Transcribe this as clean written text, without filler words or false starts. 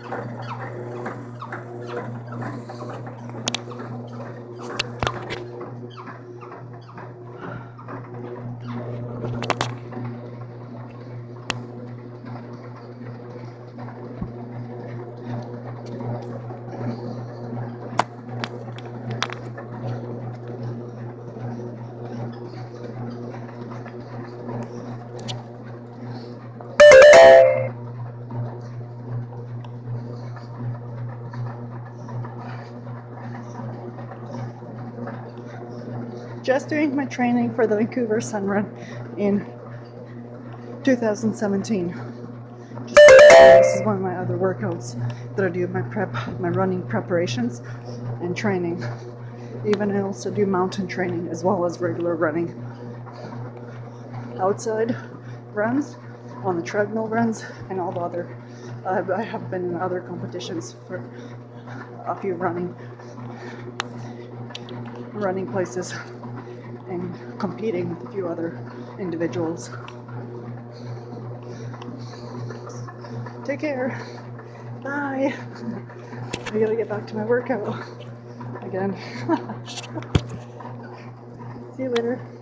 Just doing my training for the Vancouver Sun Run in 2017. This is one of my other workouts that I do, my running preparations and training. Even I also do mountain training as well as regular running. Outside runs, on the treadmill runs, and all the other. I have been in other competitions for a few running places and competing with a few other individuals. Take care. Bye. I gotta get back to my workout again. See you later.